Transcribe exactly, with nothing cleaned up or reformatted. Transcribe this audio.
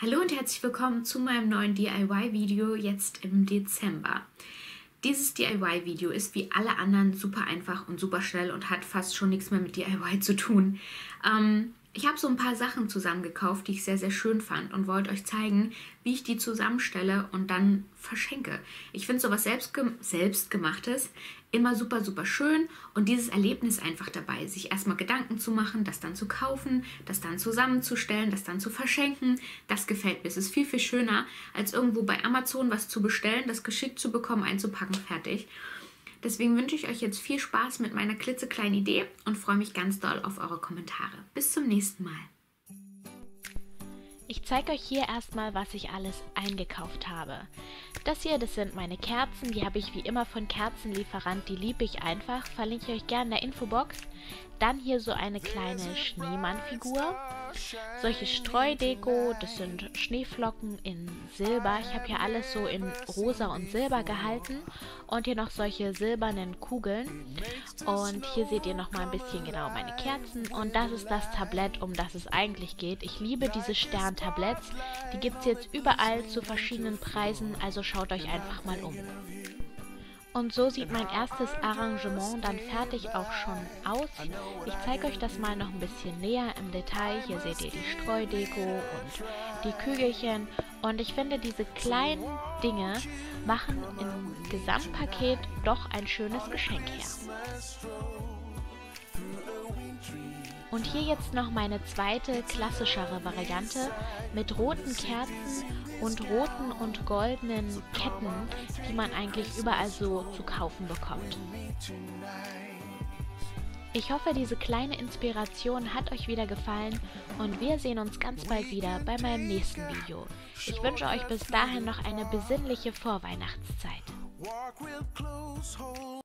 Hallo und herzlich willkommen zu meinem neuen D I Y-Video jetzt im Dezember. Dieses D I Y-Video ist wie alle anderen super einfach und super schnell und hat fast schon nichts mehr mit D I Y zu tun. Ähm, ich habe so ein paar Sachen zusammengekauft, die ich sehr, sehr schön fand und wollte euch zeigen, wie ich die zusammenstelle und dann verschenke. Ich finde sowas selbstge selbstgemachtes immer super, super schön und dieses Erlebnis einfach dabei, sich erstmal Gedanken zu machen, das dann zu kaufen, das dann zusammenzustellen, das dann zu verschenken, das gefällt mir. Es ist viel, viel schöner, als irgendwo bei Amazon was zu bestellen, das geschickt zu bekommen, einzupacken, fertig. Deswegen wünsche ich euch jetzt viel Spaß mit meiner klitzekleinen Idee und freue mich ganz doll auf eure Kommentare. Bis zum nächsten Mal. Ich zeige euch hier erstmal, was ich alles eingekauft habe. Das hier, das sind meine Kerzen, die habe ich wie immer von Kerzenlieferant, die liebe ich einfach, verlinke ich euch gerne in der Infobox. Dann hier so eine kleine Schneemannfigur, solche Streudeko, das sind Schneeflocken in Silber. Ich habe hier alles so in Rosa und Silber gehalten und hier noch solche silbernen Kugeln. Und hier seht ihr nochmal ein bisschen genau meine Kerzen und das ist das Tablett, um das es eigentlich geht. Ich liebe diese Sterntabletts, die gibt es jetzt überall zu verschiedenen Preisen, also schaut euch einfach mal um. Und so sieht mein erstes Arrangement dann fertig auch schon aus. Ich zeige euch das mal noch ein bisschen näher im Detail. Hier seht ihr die Streudeko und die Kügelchen. Und ich finde, diese kleinen Dinge machen im Gesamtpaket doch ein schönes Geschenk her. Und hier jetzt noch meine zweite, klassischere Variante mit roten Kerzen und roten und goldenen Ketten, die man eigentlich überall so zu kaufen bekommt. Ich hoffe, diese kleine Inspiration hat euch wieder gefallen und wir sehen uns ganz bald wieder bei meinem nächsten Video. Ich wünsche euch bis dahin noch eine besinnliche Vorweihnachtszeit.